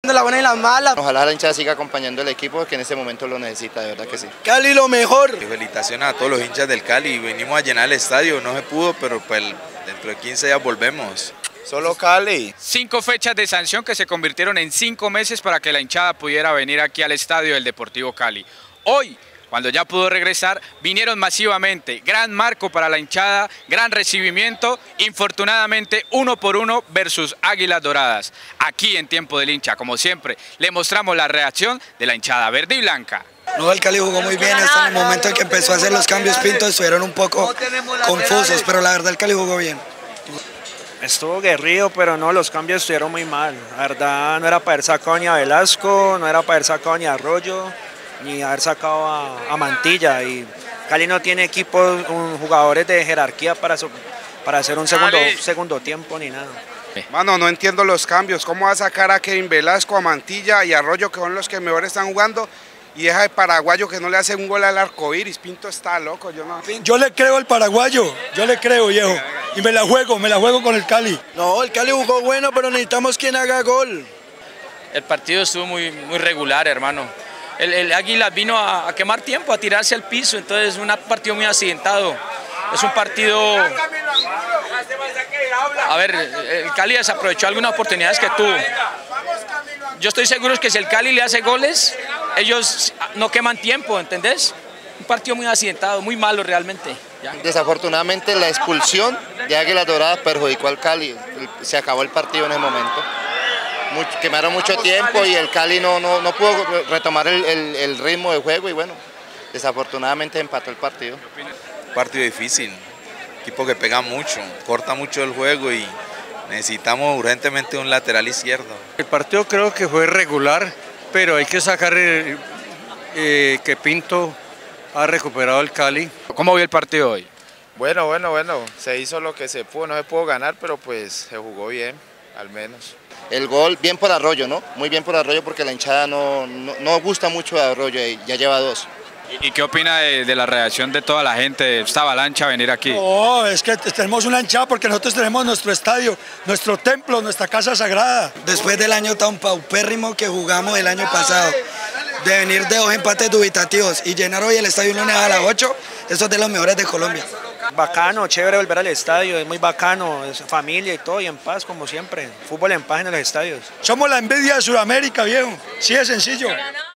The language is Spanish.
La buena y la mala. Ojalá la hinchada siga acompañando al equipo que en este momento lo necesita, de verdad que sí. Cali lo mejor. Felicitaciones a todos los hinchas del Cali. Venimos a llenar el estadio, no se pudo, pero pues dentro de 15 días volvemos. Solo Cali. 5 fechas de sanción que se convirtieron en 5 meses para que la hinchada pudiera venir aquí al estadio del Deportivo Cali. Hoy, cuando ya pudo regresar, vinieron masivamente. Gran marco para la hinchada, gran recibimiento. Infortunadamente, 1 por 1 versus Águilas Doradas. Aquí en Tiempo del Hincha, como siempre, le mostramos la reacción de la hinchada verde y blanca. No, el Cali jugó muy bien, hasta en el momento en que empezó a hacer los cambios Pinto estuvieron un poco confusos, pero la verdad el Cali jugó bien. Estuvo guerrido, pero no, los cambios estuvieron muy mal. La verdad no era para haber sacado ni a Velasco, no era para haber sacado ni a Arroyo, ni haber sacado a Mantilla. Y Cali no tiene equipos, jugadores de jerarquía para hacer un segundo tiempo ni nada. Mano, no entiendo los cambios. ¿Cómo va a sacar a Kevin Velasco, a Mantilla y a Arroyo, que son los que mejor están jugando? Y deja de paraguayo que no le hace un gol al arcoíris. Pinto está loco. Yo le creo al paraguayo, yo le creo, viejo. Y me la juego con el Cali. No, el Cali jugó bueno, pero necesitamos quien haga gol. El partido estuvo muy regular, hermano. El Águila vino a quemar tiempo, a tirarse al piso, entonces es un partido muy accidentado. Es un partido... A ver, el Cali desaprovechó algunas oportunidades que tuvo. Yo estoy seguro que si el Cali le hace goles, ellos no queman tiempo, ¿entendés? Un partido muy accidentado, muy malo realmente. Ya. Desafortunadamente la expulsión de Águilas Doradas perjudicó al Cali. Se acabó el partido en ese momento. Quemaron mucho tiempo y el Cali no pudo retomar el ritmo de juego y bueno, desafortunadamente empató el partido. Un partido difícil, equipo que pega mucho, corta mucho el juego y necesitamos urgentemente un lateral izquierdo. El partido creo que fue regular, pero hay que sacar que Pinto ha recuperado el Cali. ¿Cómo vio el partido hoy? Bueno, se hizo lo que se pudo, no se pudo ganar, pero pues se jugó bien, al menos. El gol, bien por Arroyo, ¿no? Muy bien por Arroyo porque la hinchada no gusta mucho de Arroyo y ya lleva 2. ¿Y qué opina de la reacción de toda la gente, de esta avalancha a venir aquí? No, es que tenemos una hinchada porque nosotros tenemos nuestro estadio, nuestro templo, nuestra casa sagrada. Después del año tan paupérrimo que jugamos el año pasado, de venir de 2 empates dubitativos y llenar hoy el estadio un lunes a las 8, eso es de los mejores de Colombia. Bacano, chévere volver al estadio, es muy bacano, es familia y todo, y en paz como siempre. Fútbol en paz en los estadios. Somos la envidia de Sudamérica, viejo. Sí, es sencillo.